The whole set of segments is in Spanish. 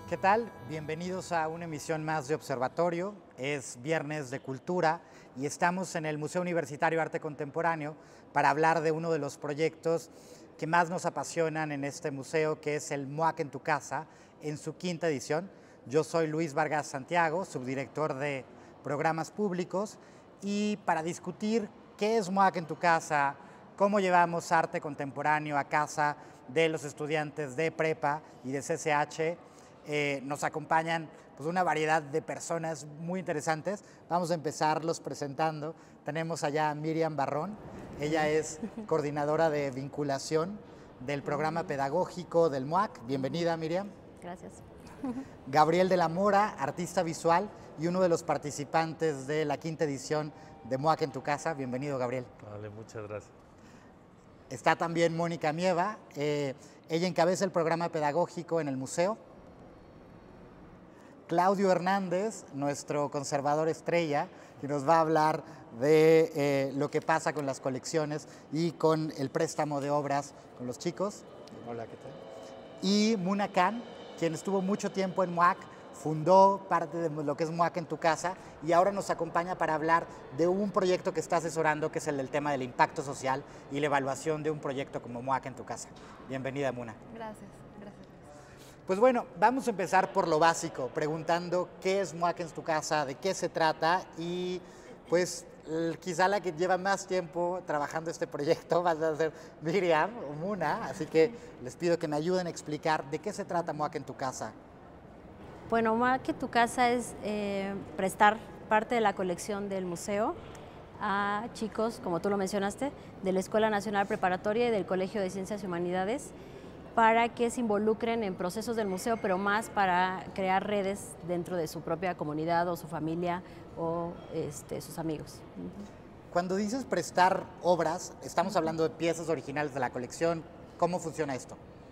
¿Qué tal? Bienvenidos a una emisión más de Observatorio. Es Viernes de Cultura y estamos en el Museo Universitario de Arte Contemporáneo para hablar de uno de los proyectos que más nos apasionan en este museo, que es el MUAC en tu casa, en su quinta edición. Yo soy Luis Vargas Santiago, subdirector de Programas Públicos, y para discutir qué es MUAC en tu casa, cómo llevamos arte contemporáneo a casa de los estudiantes de prepa y de CCH, nos acompañan pues, una variedad de personas muy interesantes. Vamos a empezarlos presentando. Tenemos allá a Miriam Barrón. Ella es coordinadora de vinculación del programa pedagógico del MUAC. Bienvenida, Miriam. Gracias. Gabriel de la Mora, artista visual y uno de los participantes de la quinta edición de MUAC en tu casa. Bienvenido, Gabriel. Vale, muchas gracias. Está también Mónica Mieva. Ella encabeza el programa pedagógico en el museo. Claudio Hernández, nuestro conservador estrella, que nos va a hablar de lo que pasa con las colecciones y con el préstamo de obras con los chicos. Hola, ¿qué tal? Y Muna Khan, quien estuvo mucho tiempo en MUAC, fundó parte de lo que es MUAC en tu casa y ahora nos acompaña para hablar de un proyecto que está asesorando, que es el del tema del impacto social y la evaluación de un proyecto como MUAC en tu casa. Bienvenida, Muna. Gracias, gracias. Pues bueno, vamos a empezar por lo básico, preguntando qué es MUAC en tu casa, de qué se trata y pues quizá la que lleva más tiempo trabajando este proyecto va a ser Miriam o Muna, así que les pido que me ayuden a explicar de qué se trata MUAC en tu casa. Bueno, MUAC en tu casa es prestar parte de la colección del museo a chicos, como tú lo mencionaste, de la Escuela Nacional Preparatoria y del Colegio de Ciencias y Humanidades, para que se involucren en procesos del museo, pero más para crear redes dentro de su propia comunidad o su familia o sus amigos. Cuando dices prestar obras, estamos hablando de piezas originales de la colección. ¿Cómo funciona esto?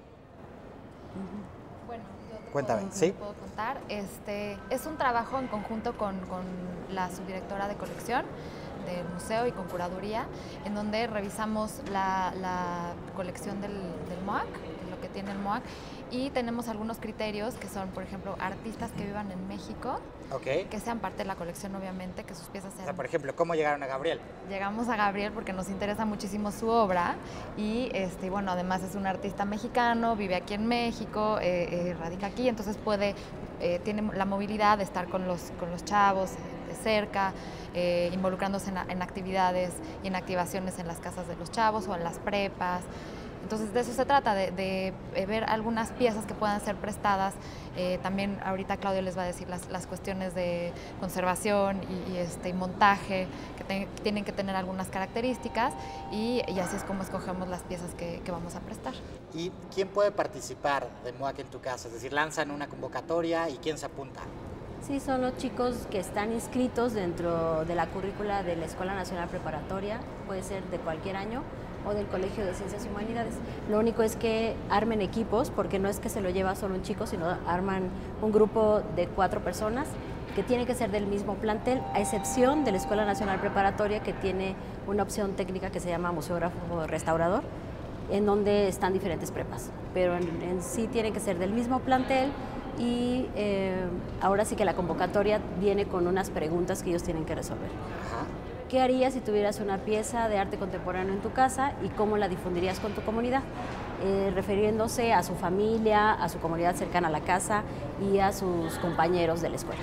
Bueno, yo te Cuéntame, puedo, ¿sí? puedo contar. Es un trabajo en conjunto con la subdirectora de colección del museo y con curaduría, en donde revisamos la colección del MUAC, lo que tiene el MUAC, y tenemos algunos criterios que son, por ejemplo, artistas que vivan en México, que sean parte de la colección, obviamente, que sus piezas sean... O sea, por ejemplo, ¿cómo llegaron a Gabriel? Llegamos a Gabriel porque nos interesa muchísimo su obra y bueno, además es un artista mexicano, vive aquí en México, radica aquí, entonces tiene la movilidad de estar con los chavos de cerca, involucrándose en actividades y en activaciones en las casas de los chavos o en las prepas. Entonces de eso se trata, de ver algunas piezas que puedan ser prestadas. También ahorita Claudio les va a decir las cuestiones de conservación y montaje, que tienen que tener algunas características y así es como escogemos las piezas que vamos a prestar. ¿Y quién puede participar de MUAC en tu casa? Es decir, lanzan una convocatoria y ¿quién se apunta? Sí, son los chicos que están inscritos dentro de la currícula de la Escuela Nacional Preparatoria, puede ser de cualquier año, o del Colegio de Ciencias y Humanidades. Lo único es que armen equipos, porque no es que se lo lleva solo un chico, sino arman un grupo de 4 personas que tienen que ser del mismo plantel, a excepción de la Escuela Nacional Preparatoria, que tiene una opción técnica que se llama museógrafo restaurador, en donde están diferentes prepas, pero en sí tienen que ser del mismo plantel y ahora sí que la convocatoria viene con unas preguntas que ellos tienen que resolver. Ajá. ¿Qué harías si tuvieras una pieza de arte contemporáneo en tu casa y cómo la difundirías con tu comunidad? Refiriéndose a su familia, a su comunidad cercana a la casa y a sus compañeros de la escuela.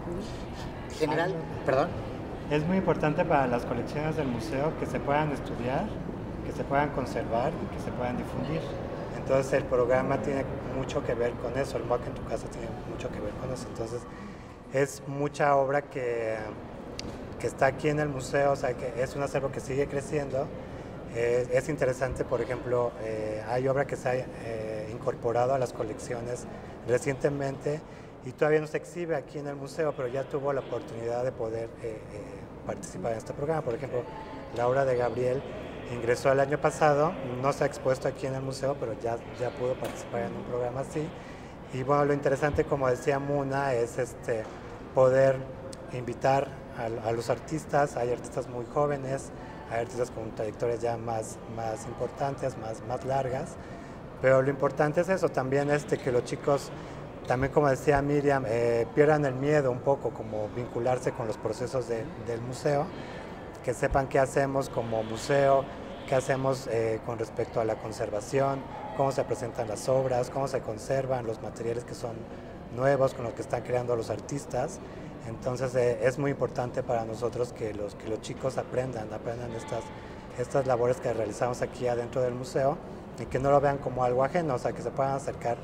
General, perdón. Es muy importante para las colecciones del museo que se puedan estudiar, que se puedan conservar y que se puedan difundir. Entonces el programa tiene mucho que ver con eso, el MUAC en tu casa tiene mucho que ver con eso. Entonces es mucha obra que está aquí en el museo, o sea, que es un acervo que sigue creciendo. Es interesante, por ejemplo, hay obra que se ha incorporado a las colecciones recientemente y todavía no se exhibe aquí en el museo, pero ya tuvo la oportunidad de poder participar en este programa. Por ejemplo, la obra de Gabriel ingresó el año pasado, no se ha expuesto aquí en el museo, pero ya pudo participar en un programa así. Y bueno, lo interesante, como decía Muna, es poder invitar a los artistas. Hay artistas muy jóvenes, hay artistas con trayectorias ya más importantes, más largas, pero lo importante es eso, también que los chicos también, como decía Miriam, pierdan el miedo un poco, como vincularse con los procesos del museo, que sepan qué hacemos como museo, qué hacemos con respecto a la conservación, cómo se presentan las obras, cómo se conservan los materiales que son nuevos, con los que están creando los artistas. Entonces es muy importante para nosotros que los chicos aprendan estas labores que realizamos aquí adentro del museo y que no lo vean como algo ajeno, o sea, que se puedan acercar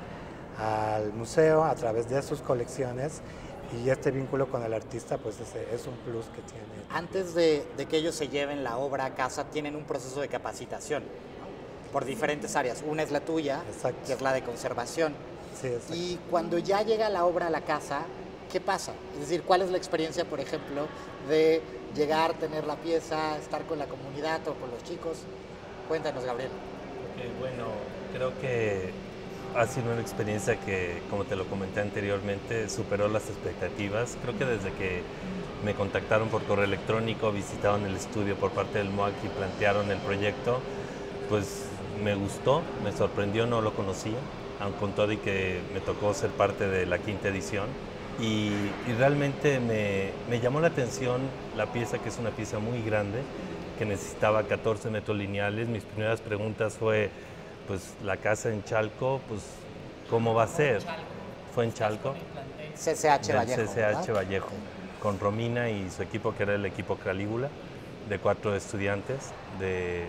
al museo a través de sus colecciones, y este vínculo con el artista pues es un plus que tiene. Antes de que ellos se lleven la obra a casa, tienen un proceso de capacitación, ¿no? Por diferentes áreas. Una es la tuya, Exacto. que es la de conservación. Sí, exacto. Y cuando ya llega la obra a la casa, ¿qué pasa? Es decir, ¿cuál es la experiencia, por ejemplo, de llegar, tener la pieza, estar con la comunidad o con los chicos? Cuéntanos, Gabriel. Bueno, creo que ha sido una experiencia que, como te lo comenté anteriormente, superó las expectativas. Creo que desde que me contactaron por correo electrónico, visitaron el estudio por parte del MOAC y plantearon el proyecto, pues me gustó, me sorprendió, no lo conocía, aun con todo y que me tocó ser parte de la 5ª edición. Y realmente me llamó la atención la pieza, que es una pieza muy grande, que necesitaba 14 metros lineales. Mis primeras preguntas fue, pues la casa en Chalco, pues ¿cómo va a ser? Fue en Chalco. CCH Vallejo. CCH Vallejo, con Romina y su equipo, que era el equipo Calígula, de 4 estudiantes de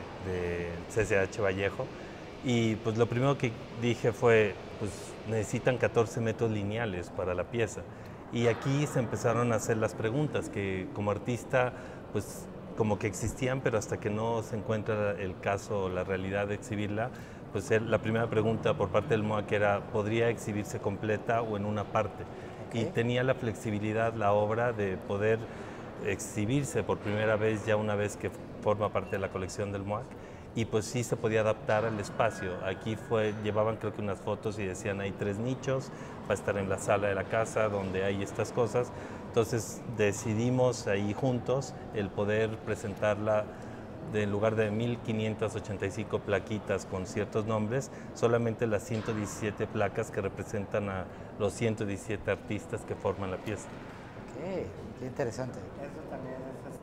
CCH Vallejo. Y pues lo primero que dije fue, pues necesitan 14 metros lineales para la pieza. Y aquí se empezaron a hacer las preguntas que como artista, pues como que existían, pero hasta que no se encuentra el caso o la realidad de exhibirla, pues la primera pregunta por parte del MOAC era, ¿podría exhibirse completa o en una parte? Okay. Y tenía la flexibilidad la obra de poder exhibirse por primera vez, ya una vez que forma parte de la colección del MOAC, y pues sí se podía adaptar al espacio. Aquí llevaban creo que unas fotos y decían hay 3 nichos, va a estar en la sala de la casa donde hay estas cosas. Entonces decidimos ahí juntos el poder presentarla en lugar de 1585 plaquitas con ciertos nombres, solamente las 117 placas que representan a los 117 artistas que forman la pieza. Ok, qué interesante. Eso también es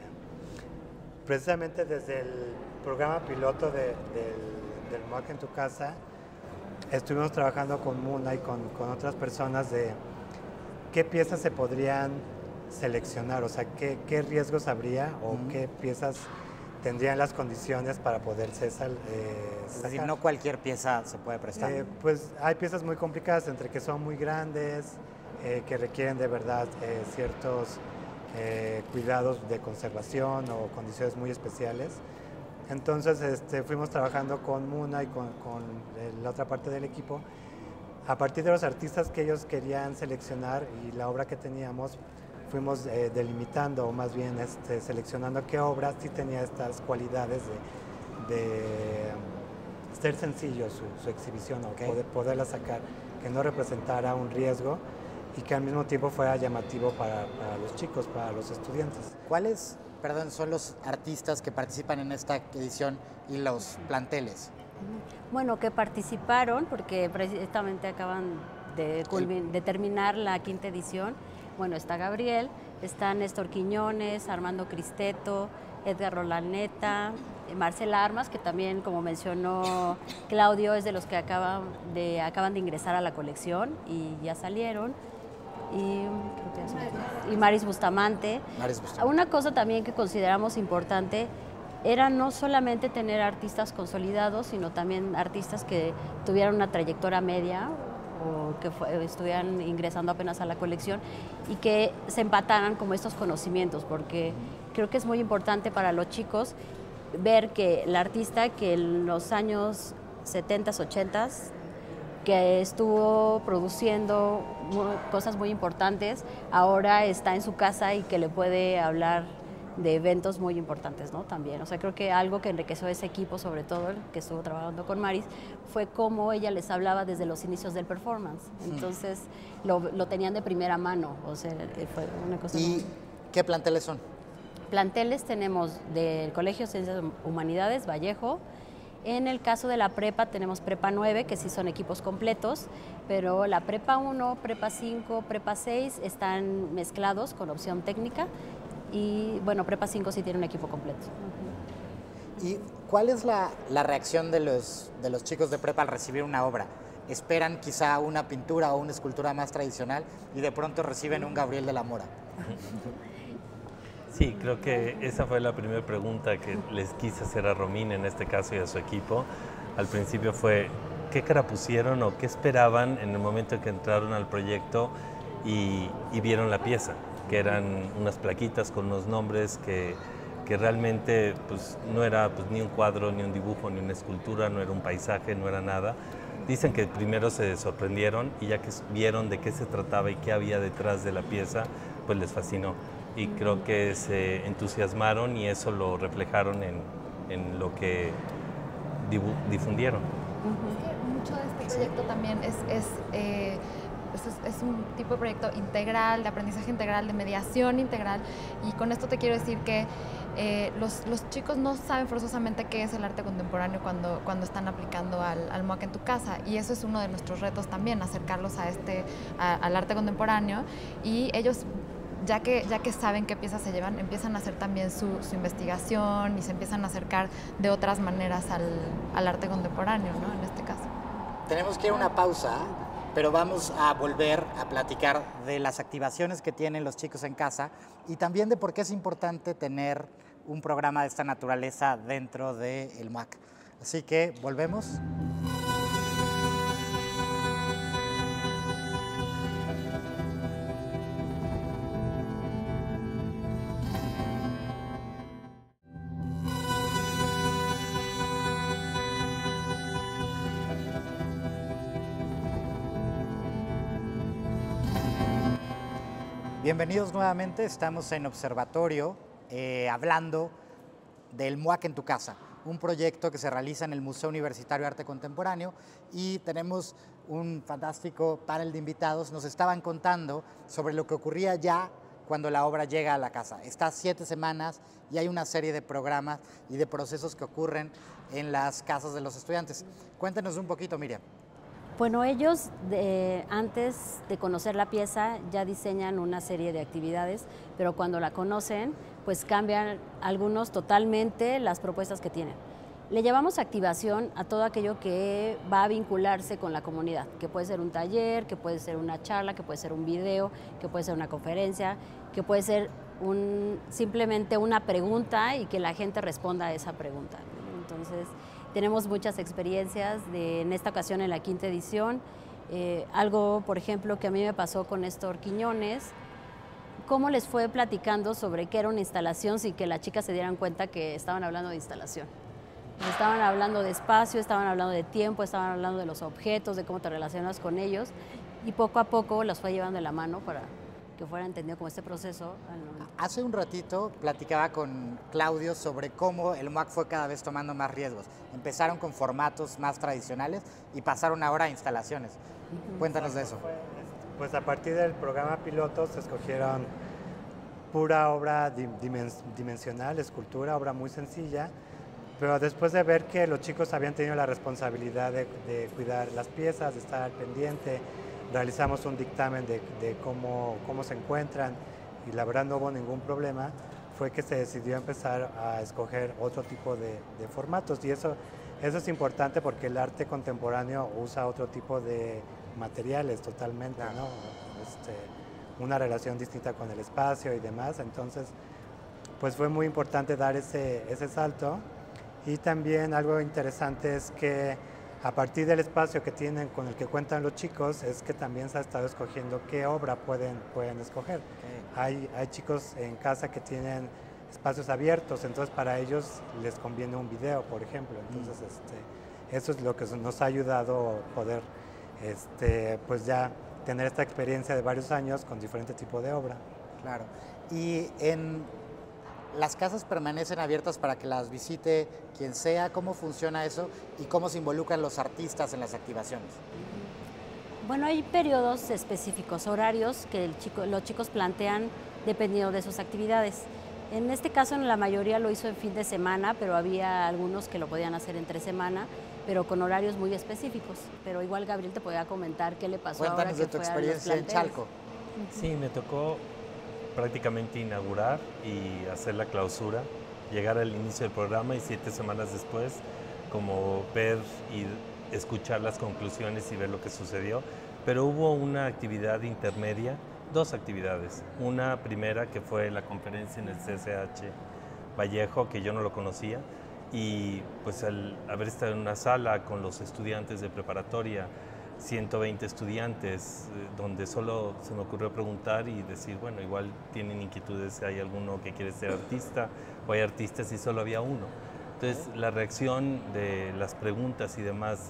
precisamente desde el programa piloto del MOAC en tu casa, estuvimos trabajando con Muna y con otras personas de qué piezas se podrían seleccionar, o sea, qué riesgos habría o qué piezas tendrían las condiciones para poderse sacar. Es decir, no cualquier pieza se puede prestar. Pues hay piezas muy complicadas, entre que son muy grandes, que requieren de verdad ciertos cuidados de conservación o condiciones muy especiales. Entonces fuimos trabajando con Muna y con la otra parte del equipo. A partir de los artistas que ellos querían seleccionar y la obra que teníamos, fuimos delimitando, o más bien seleccionando qué obra sí tenía estas cualidades de ser sencillo su exhibición, okay, o poderla sacar, que no representara un riesgo y que al mismo tiempo fuera llamativo para los chicos, para los estudiantes. ¿Cuáles, son los artistas que participan en esta edición y los planteles? Bueno, que participaron, porque precisamente acaban de terminar la 5ª edición. Bueno, está Gabriel, está Néstor Quiñones, Armando Cristeto, Edgar Rolaneta, Marcela Armas, que también, como mencionó Claudio, es de los que acaban de ingresar a la colección y ya salieron. Y Maris Bustamante. Una cosa también que consideramos importante era no solamente tener artistas consolidados, sino también artistas que tuvieran una trayectoria media o que estuvieran ingresando apenas a la colección y que se empataran como estos conocimientos, porque creo que es muy importante para los chicos ver que el artista que en los años 70s, 80s, que estuvo produciendo cosas muy importantes, ahora está en su casa y que le puede hablar de eventos muy importantes, ¿no? También, o sea, creo que algo que enriqueció a ese equipo, sobre todo el que estuvo trabajando con Maris, fue cómo ella les hablaba desde los inicios del performance. Entonces, lo tenían de primera mano, o sea, fue una cosa... ¿Y qué planteles son? Planteles tenemos del Colegio de Ciencias Humanidades, Vallejo, En el caso de la prepa tenemos prepa 9, que sí son equipos completos, pero la prepa 1, prepa 5, prepa 6 están mezclados con opción técnica y bueno, prepa 5 sí tiene un equipo completo. ¿Y cuál es la reacción de los chicos de prepa al recibir una obra? ¿Esperan quizá una pintura o una escultura más tradicional y de pronto reciben un Gabriel de la Mora? Sí, creo que esa fue la primera pregunta que les quise hacer a Romina en este caso y a su equipo. Al principio fue, ¿qué cara pusieron o qué esperaban en el momento en que entraron al proyecto y vieron la pieza? Que eran unas plaquitas con unos nombres que realmente pues, no era pues, ni un cuadro, ni un dibujo, ni una escultura, no era un paisaje, no era nada. Dicen que primero se sorprendieron y ya que vieron de qué se trataba y qué había detrás de la pieza, pues les fascinó. Y creo que se entusiasmaron y eso lo reflejaron en lo que difundieron. Es que mucho de este proyecto también es un tipo de proyecto integral, de aprendizaje integral, de mediación integral, y con esto te quiero decir que los chicos no saben forzosamente qué es el arte contemporáneo cuando están aplicando al MUAC en tu casa, y eso es uno de nuestros retos también, acercarlos al arte contemporáneo, y ellos ya que saben qué piezas se llevan, empiezan a hacer también su investigación y se empiezan a acercar de otras maneras al arte contemporáneo, ¿no? En este caso. Tenemos que ir a una pausa, pero vamos a volver a platicar de las activaciones que tienen los chicos en casa y también de por qué es importante tener un programa de esta naturaleza dentro del MUAC. Así que volvemos. Bienvenidos nuevamente, estamos en Observatorio hablando del MUAC en tu casa, un proyecto que se realiza en el Museo Universitario de Arte Contemporáneo y tenemos un fantástico panel de invitados. Nos estaban contando sobre lo que ocurría ya cuando la obra llega a la casa. Está 7 semanas y hay una serie de programas y de procesos que ocurren en las casas de los estudiantes. Cuéntanos un poquito, Miriam. Bueno, ellos antes de conocer la pieza ya diseñan una serie de actividades, pero cuando la conocen, pues cambian algunos totalmente las propuestas que tienen. Le llamamos activación a todo aquello que va a vincularse con la comunidad, que puede ser un taller, que puede ser una charla, que puede ser un video, que puede ser una conferencia, que puede ser simplemente una pregunta y que la gente responda a esa pregunta. Entonces, tenemos muchas experiencias en esta ocasión en la 5ª edición. Algo, por ejemplo, que a mí me pasó con Néstor Quiñones, cómo les fue platicando sobre qué era una instalación sin que las chicas se dieran cuenta que estaban hablando de instalación. Estaban hablando de espacio, estaban hablando de tiempo, estaban hablando de los objetos, de cómo te relacionas con ellos, y poco a poco los fue llevando de la mano para que fuera entendido como este proceso. Hace un ratito platicaba con Claudio sobre cómo el MUAC fue cada vez tomando más riesgos. Empezaron con formatos más tradicionales y pasaron ahora a instalaciones. Cuéntanos de eso. Pues a partir del programa piloto se escogieron pura obra dimensional, escultura, obra muy sencilla, pero después de ver que los chicos habían tenido la responsabilidad de cuidar las piezas, de estar al pendiente, realizamos un dictamen de cómo se encuentran y la verdad no hubo ningún problema, fue que se decidió empezar a escoger otro tipo de formatos, y eso es importante porque el arte contemporáneo usa otro tipo de materiales totalmente, ¿no? Una relación distinta con el espacio y demás, entonces pues fue muy importante dar ese salto. Y también algo interesante es que a partir del espacio que tienen, con el que cuentan los chicos, es que también se ha estado escogiendo qué obra pueden escoger. Okay. Hay chicos en casa que tienen espacios abiertos, entonces para ellos les conviene un video, por ejemplo. Entonces eso es lo que nos ha ayudado a poder pues ya tener esta experiencia de varios años con diferentes tipos de obra. Claro. Y ¿las casas permanecen abiertas para que las visite quien sea? ¿Cómo funciona eso? ¿Y cómo se involucran los artistas en las activaciones? Bueno, hay periodos específicos, horarios que los chicos plantean dependiendo de sus actividades. En este caso, la mayoría lo hizo en fin de semana, pero había algunos que lo podían hacer entre semana, pero con horarios muy específicos. Pero igual Gabriel te podía comentar qué le pasó. Cuéntanos ahora que de tu fue a los experiencia en planteles. Chalco. Sí, me tocó prácticamente inaugurar y hacer la clausura, llegar al inicio del programa y 7 semanas después, como ver y escuchar las conclusiones y ver lo que sucedió. Pero hubo una actividad intermedia, 2 actividades. Una primera que fue la conferencia en el CCH Vallejo, que yo no lo conocía, y pues al haber estado en una sala con los estudiantes de preparatoria, 120 estudiantes, donde solo se me ocurrió preguntar y decir, bueno, igual tienen inquietudes, hay alguno que quiere ser artista, o hay artistas y solo había uno. Entonces la reacción de las preguntas y demás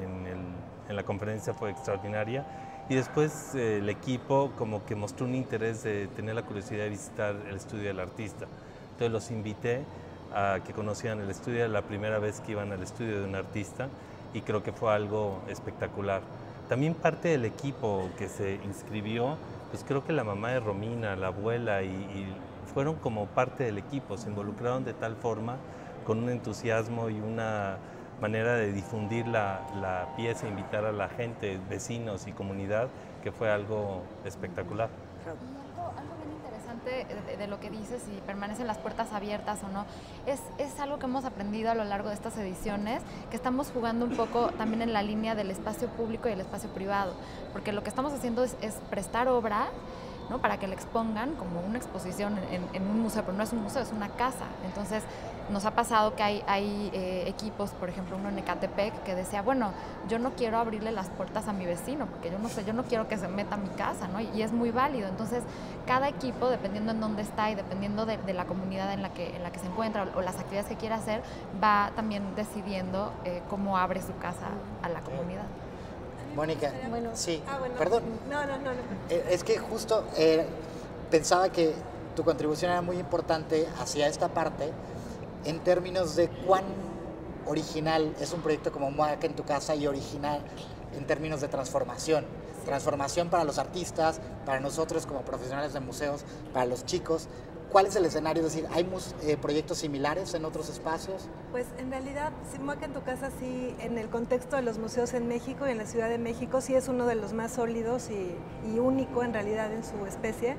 en la conferencia fue extraordinaria, y después el equipo como que mostró un interés de tener la curiosidad de visitar el estudio del artista. Entonces los invité a que conocieran el estudio, era la primera vez que iban al estudio de un artista, y creo que fue algo espectacular. También parte del equipo que se inscribió, pues creo que la mamá de Romina, la abuela, y fueron como parte del equipo, se involucraron de tal forma, con un entusiasmo y una manera de difundir la pieza, invitar a la gente, vecinos y comunidad, que fue algo espectacular. Algo bien interesante de lo que dices, si permanecen las puertas abiertas o no, es algo que hemos aprendido a lo largo de estas ediciones, que estamos jugando un poco también en la línea del espacio público y el espacio privado, porque lo que estamos haciendo es prestar obra, ¿no?, para que la expongan como una exposición en un museo, pero no es un museo, es una casa. Entonces nos ha pasado que hay equipos, por ejemplo uno en Ecatepec, que decía, bueno, yo no quiero abrirle las puertas a mi vecino, porque yo no quiero que se meta a mi casa, ¿no? Y es muy válido. Entonces cada equipo, dependiendo en dónde está y dependiendo de la comunidad en la que se encuentra o las actividades que quiera hacer, va también decidiendo cómo abre su casa a la comunidad. Mónica, Bueno. sí, bueno. perdón. No. Es que justo pensaba que tu contribución era muy importante hacia esta parte en términos de cuán original es un proyecto como MOAC en tu casa y original en términos de transformación. Transformación para los artistas, para nosotros como profesionales de museos, para los chicos. ¿Cuál es el escenario? Es decir, ¿hay proyectos similares en otros espacios? Pues en realidad, MOAC en tu casa sí, en el contexto de los museos en México y en la Ciudad de México, sí es uno de los más sólidos y único en realidad en su especie.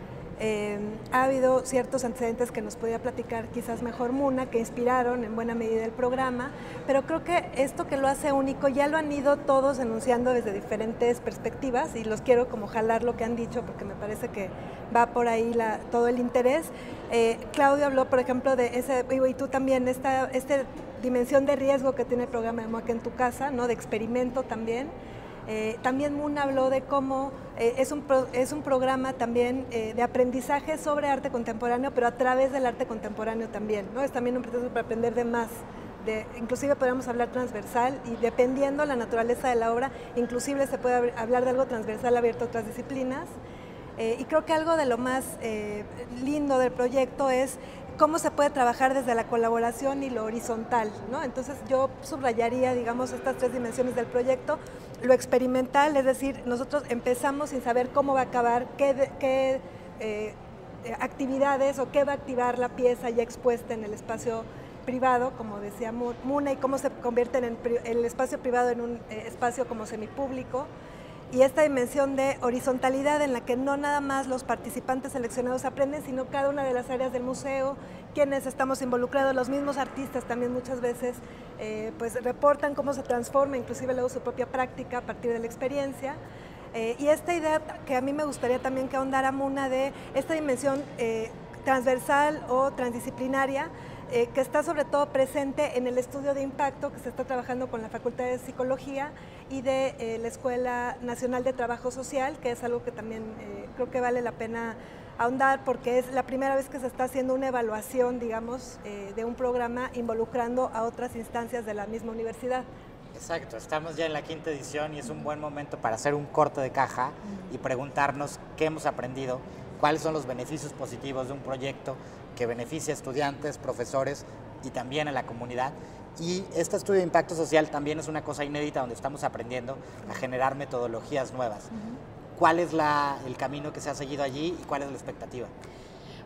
Ha habido ciertos antecedentes que nos podía platicar quizás mejor Muna, que inspiraron en buena medida el programa, pero creo que esto que lo hace único ya lo han ido todos enunciando desde diferentes perspectivas, y los quiero como jalar lo que han dicho porque me parece que va por ahí todo el interés. Claudio habló, por ejemplo, de ese, y tú también, esta dimensión de riesgo que tiene el programa de MOAC en tu casa, ¿no?, de experimento también. También Muna habló de cómo es un programa también de aprendizaje sobre arte contemporáneo, pero a través del arte contemporáneo también, ¿no? Es también un pretexto para aprender de más, inclusive podríamos hablar transversal, y dependiendo de la naturaleza de la obra, inclusive se puede hablar de algo transversal abierto a otras disciplinas. Y creo que algo de lo más lindo del proyecto es cómo se puede trabajar desde la colaboración y lo horizontal, ¿no? Entonces yo subrayaría, digamos, estas 3 dimensiones del proyecto. Lo experimental, es decir, nosotros empezamos sin saber cómo va a acabar, qué actividades o qué va a activar la pieza ya expuesta en el espacio privado, como decía Muna, y cómo se convierte el espacio privado en un espacio como semipúblico. Y esta dimensión de horizontalidad en la que no nada más los participantes seleccionados aprenden, sino cada una de las áreas del museo, quienes estamos involucrados, los mismos artistas también muchas veces pues reportan cómo se transforma inclusive luego su propia práctica a partir de la experiencia. Y esta idea que a mí me gustaría también que ahondara Muna, de esta dimensión transversal o transdisciplinaria, que está sobre todo presente en el estudio de impacto que se está trabajando con la Facultad de Psicología y de la Escuela Nacional de Trabajo Social, que es algo que también creo que vale la pena ahondar, porque es la primera vez que se está haciendo una evaluación, digamos, de un programa involucrando a otras instancias de la misma universidad. Exacto, estamos ya en la 5ª edición y es un buen momento para hacer un corte de caja y preguntarnos qué hemos aprendido, cuáles son los beneficios positivos de un proyecto que beneficia a estudiantes, profesores y también a la comunidad. Y este estudio de impacto social también es una cosa inédita donde estamos aprendiendo a generar metodologías nuevas. ¿Cuál es el camino que se ha seguido allí y cuál es la expectativa?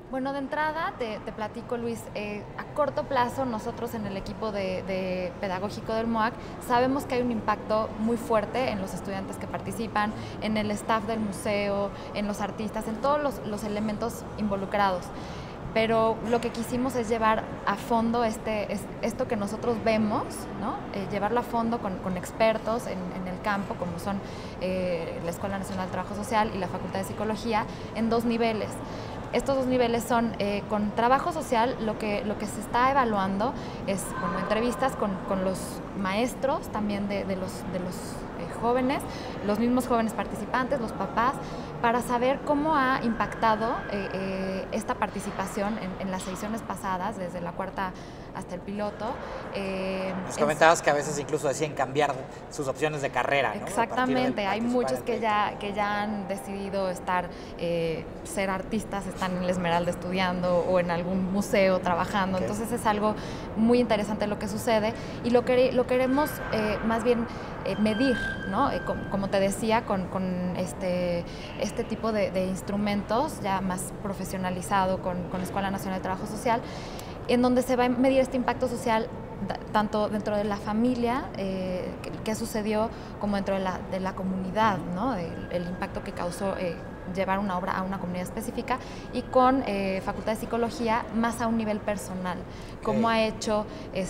Bueno, de entrada te platico, Luis, a corto plazo nosotros en el equipo de pedagógico del MOAC sabemos que hay un impacto muy fuerte en los estudiantes que participan, en el staff del museo, en los artistas, en todos los elementos involucrados. Pero lo que quisimos es llevar a fondo esto que nosotros vemos, ¿no? Llevarlo a fondo con expertos en el campo, como son la Escuela Nacional de Trabajo Social y la Facultad de Psicología, en 2 niveles. Estos 2 niveles son, con trabajo social, lo que se está evaluando es, bueno, entrevistas con los maestros también de los jóvenes, los mismos jóvenes participantes, los papás, para saber cómo ha impactado esta participación en las ediciones pasadas, desde la 4ª hasta el piloto. Nos comentabas que a veces incluso decían cambiar sus opciones de carrera, ¿no? Exactamente, hay muchos que ya han decidido ser artistas, están en la Esmeralda estudiando o en algún museo trabajando, okay. Entonces es algo muy interesante lo que sucede y lo queremos más bien medir, ¿no? Como te decía, con este tipo de instrumentos ya más profesionalizado con la Escuela Nacional de Trabajo Social, en donde se va a medir este impacto social tanto dentro de la familia, qué sucedió, como dentro de la comunidad, ¿no? El impacto que causó llevar una obra a una comunidad específica, y con Facultad de Psicología más a un nivel personal, cómo ha hecho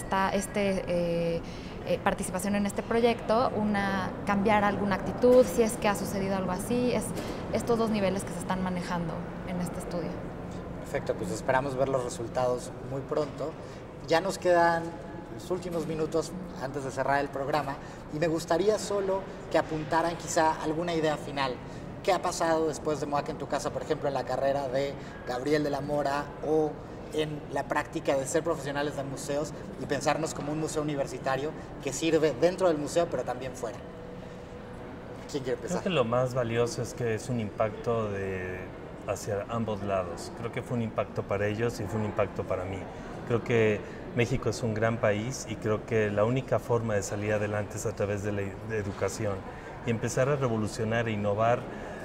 participación en este proyecto, cambiar alguna actitud, si es que ha sucedido algo así, es estos 2 niveles que se están manejando en este estudio. Perfecto, pues esperamos ver los resultados muy pronto. Ya nos quedan los últimos minutos antes de cerrar el programa y me gustaría solo que apuntaran quizá alguna idea final. ¿Qué ha pasado después de MOAC en tu casa, por ejemplo, en la carrera de Gabriel de la Mora o en la práctica de ser profesionales de museos y pensarnos como un museo universitario que sirve dentro del museo pero también fuera? ¿Quién quiere empezar? Creo que lo más valioso es que es un impacto hacia ambos lados. Creo que fue un impacto para ellos y fue un impacto para mí. Creo que México es un gran país y creo que la única forma de salir adelante es a través de la educación y empezar a revolucionar e innovar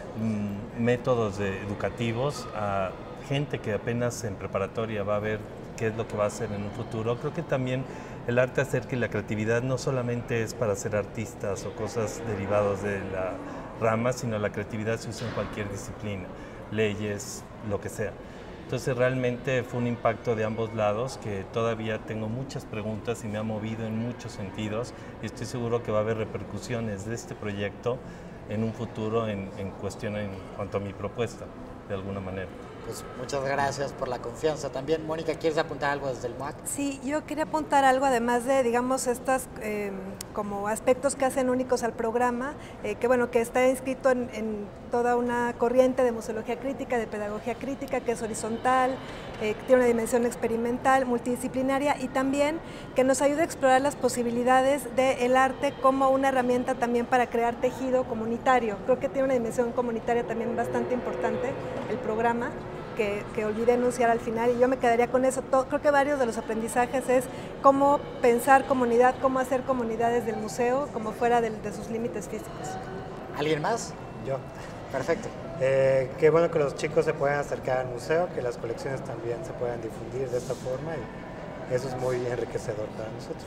métodos educativos a gente que apenas en preparatoria va a ver qué es lo que va a hacer en un futuro. Creo que también el arte acerca y la creatividad no solamente es para ser artistas o cosas derivadas de la rama, sino la creatividad se usa en cualquier disciplina, leyes, lo que sea. Entonces realmente fue un impacto de ambos lados que todavía tengo muchas preguntas y me ha movido en muchos sentidos y estoy seguro que va a haber repercusiones de este proyecto en un futuro en cuanto a mi propuesta, de alguna manera. Pues muchas gracias por la confianza también. Mónica, ¿quieres apuntar algo desde el MOAC? Sí, yo quería apuntar algo, además de, digamos, estos como aspectos que hacen únicos al programa, que está inscrito en toda una corriente de museología crítica, de pedagogía crítica, que es horizontal, que tiene una dimensión experimental, multidisciplinaria, y también que nos ayuda a explorar las posibilidades del arte como una herramienta también para crear tejido comunitario. Creo que tiene una dimensión comunitaria también bastante importante el programa, que olvidé anunciar al final, y yo me quedaría con eso. Creo que varios de los aprendizajes es cómo pensar comunidad, cómo hacer comunidades del museo como fuera de sus límites físicos. ¿Alguien más? Yo. Perfecto. Qué bueno que los chicos se puedan acercar al museo, que las colecciones también se puedan difundir de esta forma, y eso es muy enriquecedor para nosotros.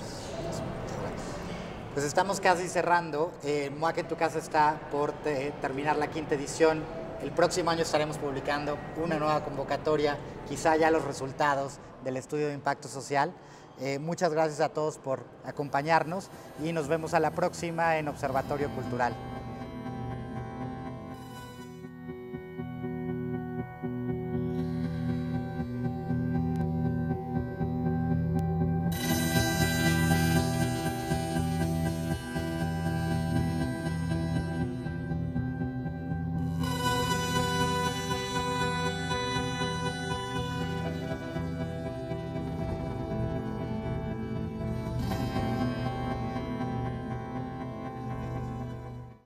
Pues estamos casi cerrando. MOAC en tu casa está por terminar la 5ª edición. El próximo año estaremos publicando una nueva convocatoria, quizá ya los resultados del estudio de impacto social. Muchas gracias a todos por acompañarnos y nos vemos a la próxima en Observatorio Cultural.